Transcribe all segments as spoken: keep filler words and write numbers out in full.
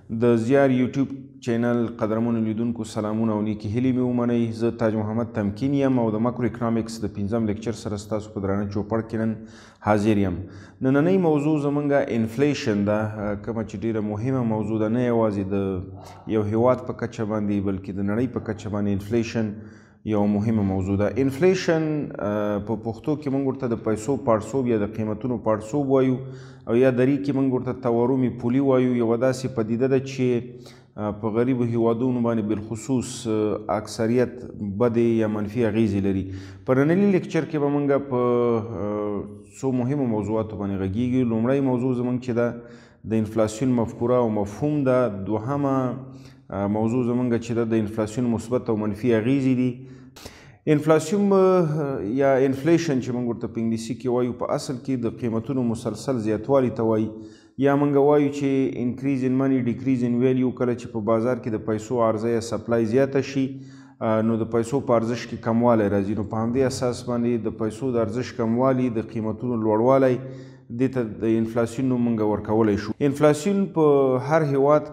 د زیار یوټیوب چینل قدرمنو لیدونکو سلامونه او نیکې هیلې مې ومنئ. زه تاج محمد تمکین یم او د ماکرو اکنامکس د پنځم لیکچر سره ستاسو په درانه چوپړ کې نن حاضر یم. نننۍ موضوع زموږ انفلیشن ده، کومه چې ډیره مهمه موضوع ده، نه یوازې د یو هیواد په کچه باندې بلکې د نړۍ په کچه باندې انفلیشن یو مهمه موضوع ده. انفلیشن په پښتو کې موږ ورته د پیسو پاړسوب یا د قیمتونو پاړسوب وایو او یا دري کې موږ ورته تورم پولي وایو. یوه داسې پدیده ده چې په غریبو هیوادونو باندې بالخصوص اکثریت بدې یا منفي اغیزې لري. په ننني لیکچر کې به موږ په څو مهمو موضوعاتو باندې غږیږو. لومړی موضوع زموږ چې ده د انفلاسیون مفکوره او مفهوم ده. دوهمه موضوع زمونږ چې ده د انفلاسیون مثبت او منفي اغیزې دي. انفلاسیون یا انفلیشن چې موږ ورته په انګلیسي کې وایو په اصل کې د قیمتونو مسلسل زیاتوالي ته وایي، یا موږ وایو چې انکریز ان منی ډیکریز ان ویلیو. کله چې په بازار کې د پیسو عرضه یا سپلای زیاته شي نو د پیسو په ارزش کې کموالی راځي. نو په همدې اساس باندې د پیسو د ارزش کموالی د قیمتونو لوړوالی دې ته د انفلاسیون نوم موږ ورکولی شو. انفلاسیون په هر هیواد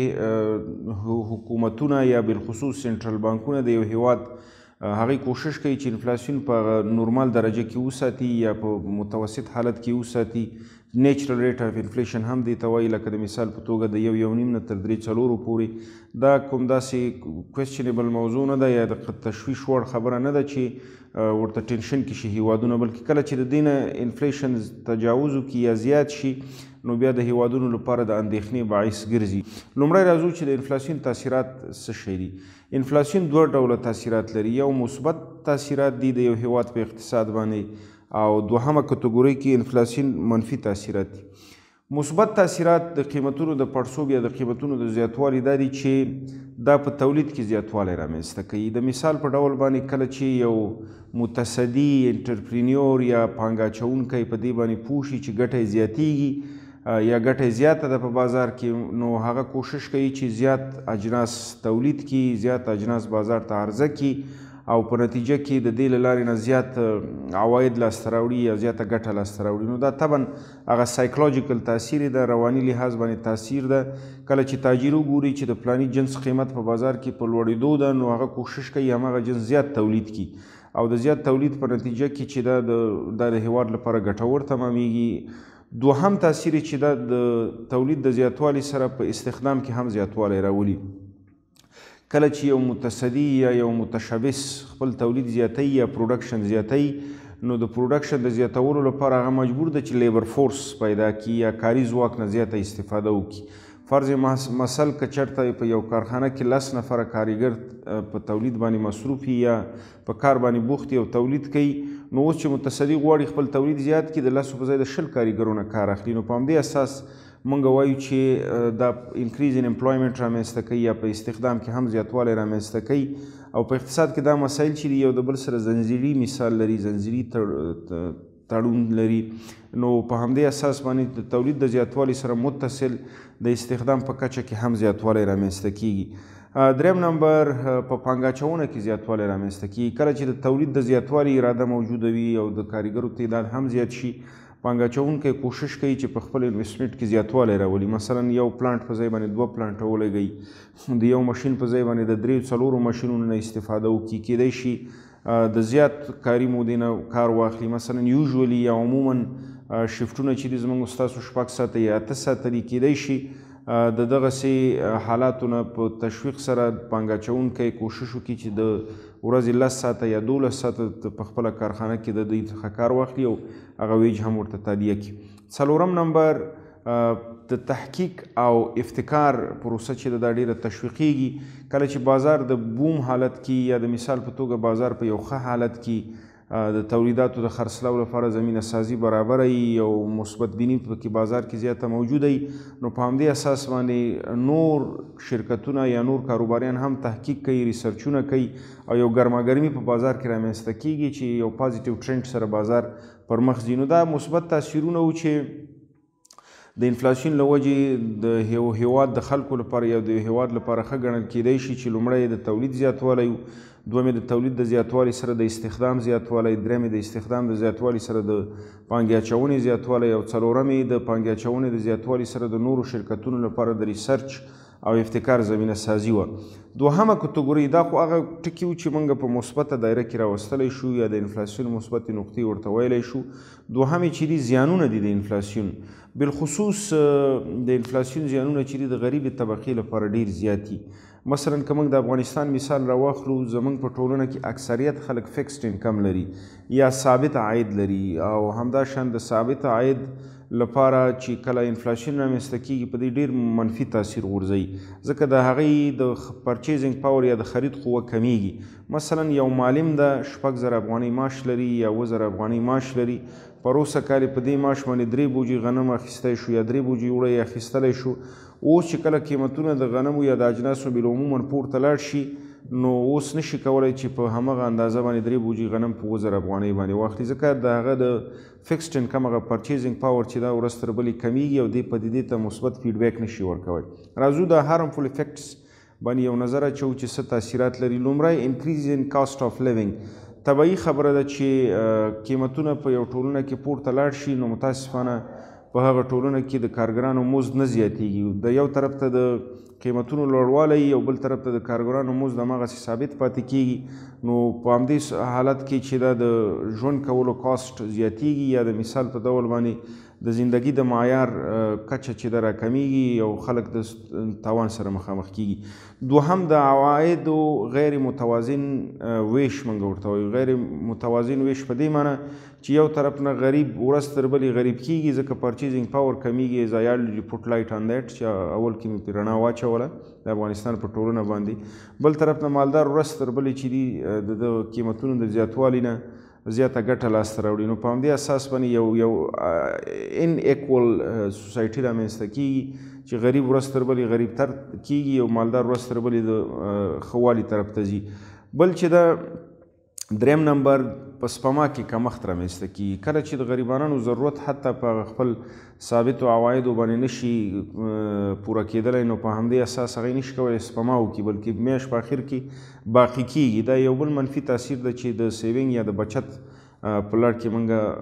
کې حکومتونه یا بالخصوص سنټرل بانکونه د یو هیواد هغې کوشش کوي چې انفلاسیون په نورمال درجه کې وساتي یا په متوسط حالت کې وساتي. نیچرل ریټ اف انفلیشن هم دې ته وایي، لکه د مثال په توګه د یو یو نیم نه تر درې څلورو پورې. دا کوم داسې کوېسچنیبل موضوع نه ده یا د تشویش وړ خبره نه ده چې ورته ټینشن کې شي هیوادونه، بلکې کله چې د دې نه انفلیشن تجاوز وکړي یا زیات شي نو بیا د هیوادونو لپاره د اندېښنې باعث ګرځي. لومړی راځو چې د انفلاسیون تاثیرات څه شی دي. انفلاسیون دوه ډوله تاثیرات لري. یو مثبت تاثیرات دي د یو هیواد په اقتصاد باندې، او دوهمه کټګورۍ کې انفلاسیون منفي تاثیرات دي. مثبت تاثیرات د قیمتونو د پړسوب یا د قیمتونو د زیاتوالي دا دي چې دا په تولید کې زیاتوالی رامنځته کوي. د مثال په ډول باندې کله چې یو متصدي انټرپرینیور یا پانګه اچوونکی په دې باندې پوه شي چې ګټه یې زیاتیږي یا ګټه زیاته ده په بازار کې، نو هغه کوشش کوي چې زیات اجناس تولید کړي، زیات اجناس بازار ته عرضه کړي او په نتیجه کې د دې له لارې نه زیات عواید لاسته راوړي یا زیاته ګټه لاسته راوړي. نو دا طبعا هغه سایکولوژیکل تاثیر ده، رواني لحاظ باندې تاثیر ده. کله چې تاجر وګوري چې د فلاني جنس قیمت په بازار کې په لوړېدو ده نو هغه کوشش کوي هماغه جنس زیات تولید کړي او د زیات تولید په نتیجه کې چې دا د د هیواد لپاره ګټور تمامیږي. دوهم تاثیر چې دا د تولید د زیاتوالي سره په استخدام کې هم زیاتوالی راولي. کله چې یو متصدي یا یو متشبث خپل تولید زیاتی یا پروډکشن زیاتی نو د پروډکشن د زیاتولو لپاره هغه مجبور ده چې لیبر فورس پیدا کړي یا کاري ځواک نه زیاته استفاده وکړي. فرض مثل که چېرته په یو کارخانه کې لس نفره کارګر په تولید باندې مصروف یا په کار باندې بوخت او تولید کوي، نو اوس چې متصدي غواړي خپل تولید زیات کړي د لسو په ځای د شل کارګرو نه کار اخلي. نو په همدې اساس موږ وایو چې دا انکریز ان امپلایمنټ رامنځته کوي یا په استخدام کې هم زیاتوالی رامنځته کوي. او په اقتصاد کې دا مسایل چې یو د بل سره زنځیري مثال لري، زنځیري تړون لري، نو په همدې اساس باندې د تولید د زیاتوالي سره متصل د استخدام په کچه کې هم زیاتوالی رامنځته کیږي. دریم نمبر په پانګه اچونه کې زیاتوالی رامنځته کیږي. کله چې د تولید د زیاتوالي اراده موجوده وي او د کارګرو تعداد هم زیات شي، پانګه اچوونکی کوشش کوي چې په خپل انویسټمنټ کې زیاتوالی راولي. مثلا یو پلانټ په ځای باندې دوه پلانټه ولګوي، د یو ماشین په ځای باندې د درې څلورو ماشینونو نه استفاده وکړي، کیدای شي د زیات کاري مودې نه کار واخلي. مثلا یوزولي یا عموما شفټونه چې دي زموږ ستاسو شپږ ساعته یا اته ساعته دي، کیدای شي د دغسې حالاتو نه په تشویق سره پانګه اچوونکی کوشش وکړي چې د ورځې لس ساعته یا دولس ساعته په خپله کارخانه کې د دوی څخه کار واخلي او هغه ویج هم ورته تادیه کړي. څلورم نمبر د تحقیق او ابتکار پروسه چې دا ډیره تشویقیږي. کله چې بازار د بوم حالت کې یا د مثال په توګه بازار په یو ښه حالت کې د تولیداتو د خرڅلاو لپاره زمینه سازي برابره وي او مثبت بیني پکې بازار کې زیاته موجوده وي، نو په همدې اساس باندې نور شرکتونه یا نور کاروباریان هم تحقیق کوي، ریسرچونه کوي او یو ګرماګرمي په بازار کې رامنځته کیږي چې یو پازیټیو ټرند سره بازار پر مخ ځي. نو دا مثبت تاثیرونه و چې د انفلاسیون له وجې د یو هیواد د خلکو لپاره یا د هیواد لپاره ښه ګڼل کیدای شي چې لومړی د تولید زیاتوالی، دویم د تولید د زیاتوالي سره د استخدام زیاتوالی، دریم د استخدام د زیاتوالي سره د پانګې اچونې زیاتوالی، او څلورم د پانګې اچونې د زیاتوالي سره د نورو شرکتونو لپاره د ریسرچ او ابتکار زمینه سازي وه. دوهمه کټګوري دا خو هغه ټکي وو چې موږ په مثبته دایره کې راوستلی شو یا د انفلاسیون مثبتې نقطې ورته ویلی شو. دوهمې چې دي زیانونه دي د انفلاسیون، بالخصوص د انفلاسیون زیانونه چې دي د غریبې طبقې لپاره ډېر زیات دي. مثلا که موږ د افغانستان مثال راواخلو، زموږ په ټولنه کې اکثریت خلک فکسډ انکم لري یا ثابت عاید لري، او همداشان د ثابت عاید لپاره چې کله انفلاسیون رامنځته کېږي په دې ډېر منفي تاثیر غورځوي، ځکه د هغې د پرچیزنګ پاور یا د خرید قوه کمیږي. مثلا یو معلم د شپږ زره افغانۍ معاش لري یا اووه زره افغانۍ معاش لري، پروسه کال په دې معاش باندې درې بوجې غنم اخیستی شو یا درې بوجې اوړه یې اخیستلی شو. اوس چې کله قیمتونه د غنمو یا د اجناسو بالعموما پورته لاړ شي، نو اوس نشي کولی چې په همغه اندازه باندې درې بوجې غنم په اووه زره افغانۍ باندې واخلي، ځکه د هغه د فکسډ انکم هغه پرچیزنګ پاور چې دا ورځ تر بلې کمیږي او دې پدیدې ته مثبت فیډبیک نشي ورکوی. راځو د هارمفول افیکټس باندې یو نظر اچوو چې څه تاثیرات لري. لومړی انکریز ان کاسټ آف لیوینګ. طبیعي خبره ده چې قیمتونه په یو ټولنه کې پورته لاړ شي، نو متاسفانه په هغه ټولنه کې د کارګرانو مزد نه زیاتېږي. د یو طرف ته د قیمتونو لوړوالی او بل طرف ته د کارګرانو مزد هماغسې ثابت پاتې کېږي، نو په همدې حالت کې چې دا د ژوند کولو کاسټ زیاتېږي یا د مثال په ډول باندې د زندگی د معیار کچه چې ده راکمیږي او خلک د تاوان سره مخامخ کېږي. دوهم د عوایدو غیر متوازن ویش موږ ورته وایو. غیر متوازن ویش په دې معنی چې یو طرف نه غریب ورځ تر بلې غریب کېږي ځکه پرچیزنګ پاور کمیږي. as I already put light on that چې اول کې مې پرې رڼا واچوله د افغانستان په ټولنه باندې. بل طرف نه مالدار ورځ تر بلې چې دي د قیمتونو د زیاتوالي نه زیاته ګټه لاسته راوړي، نو په همدې اساس باندې یو یو ان ایکول سوسایټي رامنځته کېږي چې غریب ورځ تر بلې غریب تر کېږي او مالدار ورځ تر بلې د ښه والي طرف ته ځي. بل چې د دریم نمبر په سپما کې کمښت رامنځته کېږي. کله چې د غریبانو ضرورت حتی په خپل ثابتو عوایدو باندې نشي پوره کېدلی، نو په همدې اساس هغوی نشي کولی سپما وکړي، بلکې میاشت په اخر کې باقي کېږي. دا یو بل منفي تاثیر ده چې د سیوینګ یا د بچت په لړ کې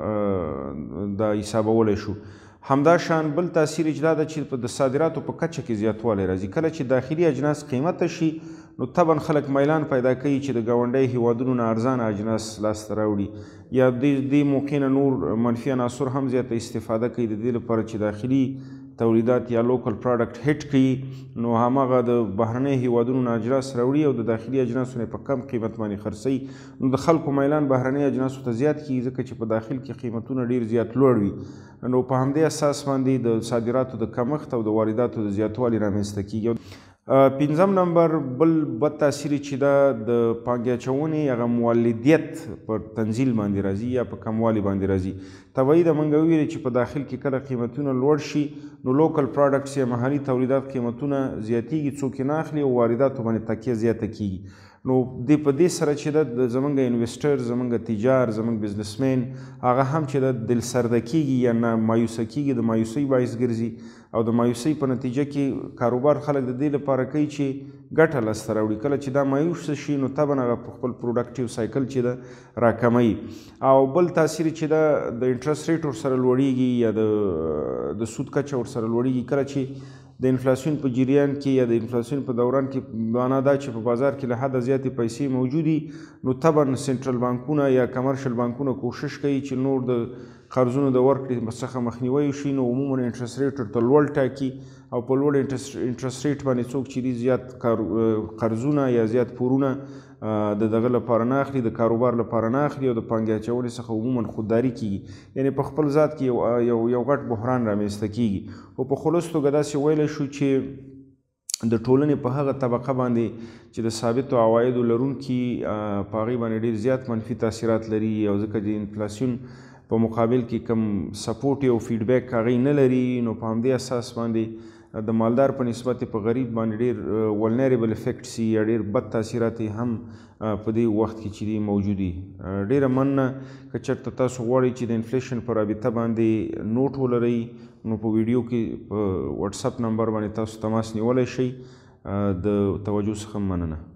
موږ دا حسابولی شو. همداشان بل تاثیر اجدا ده چې د صادراتو په کچه کې زیاتوالی راځي. کله چې داخلي اجناس قیمته شي، نو طبعا خلک میلان پیدا کوي چې د ګاونډۍ هیوادونو نه ارزانه اجناس لاسته راوړي، یا د دې موقع نه نور منفي عناصر هم زیاته استفاده کوي د دې لپاره چې داخلي تولیدات یا لوکل پراډکټ هیټ کړي، نو هماغه د بهرنۍ هیوادونو نه اجناس راوړي او د داخلي اجناسو نه په کم قیمت باندې خرڅوي. نو د خلکو میلان بهرنۍ اجناسو ته زیات کېږي ځکه چې په داخل کې قیمتونه ډېر زیات لوړ وي. نو په همدې اساس باندې د صادراتو د کمښت او د وارداتو د زیاتوالي رامنځته کېږي. پنځم نمبر بل بد تاثیر چې دا د پانګې اچونې هغه مولدیت پر تنزیل باندې راځي یا په کموالي باندې راځي. طبیعي ده موږ وویلې چې په داخل کې کله قیمتونه لوړ شي، نو لوکل پراډکټس یا محلي تولیدات قیمتونه زیاتېږي، څوک یې نه اخلي او وارداتو باندې تکیه زیاته کېږي. نو د په دې سره چې ده زموږ انویسټر، زموږ تجار، زموږ بزنسمین هغه هم چې ده دلسرده کېږي یا نه مایوسه کېږي، د مایوسۍ باعث ګرځي او د مایوسۍ په نتیجه کې کاروبار خلک د دې لپاره کوي چې ګټه لاسته راوړي. کله چې دا مایوسه شي، نو طبعا هغه په خپل پروډکټیو سایکل چې ده راکموي. او بل تاثیر چې ده د انټرست ریټ ورسره لوړېږي یا د د سود کچه ورسره لوړېږي. کله چې د انفلاسیون په جریان کې یا د انفلاسیون په دوران کې معنا دا چې په بازار کې له حده زیاتې پیسې موجودي، نو طبعا سنټرل بانکونه یا کمرشل بانکونه کوشش کوي چې نور د قرضونو د ورکړې څخه مخنیوی وشي، نو عموما انټرست ریټ ورته لوړ ټاکي او په لوړ انټرست ریټ باندې څوک چې دي زیات قرضونه یا زیات پورونه د دغه لپاره نه اخلي، د کاروبار لپاره نه اخلي او د پانګې اچونې څخه عموما خودداري کېږي، یعنې په خپل ذات کې یو یو غټ بحران رامنځته کېږي. خو په خلوص توګه داسې ویلی شو چې د ټولنې په هغه طبقه باندې چې د ثابتو عوایدو لرونکي په هغې باندې ډېر زیات منفي تاثیرات لري، او ځکه د انفلاسیون په مقابل کې کم سپورټ او فیډبیک هغوی نه لري، نو په همدې اساس باندې د مالدار په نسبت په غریب باندې ډېر ولنریبل افیکټس یا ډېر بد تاثیرات هم په دې وخت کې چې دي موجود دي. ډېره مننه. که چېرته تاسو غواړئ چې د انفلیشن په رابطه باندې نوټ ولرئ، نو په ویډیو کې په وټساپ نمبر باندې تاسو تماس نیولی شئ. د توجه څخه مننه.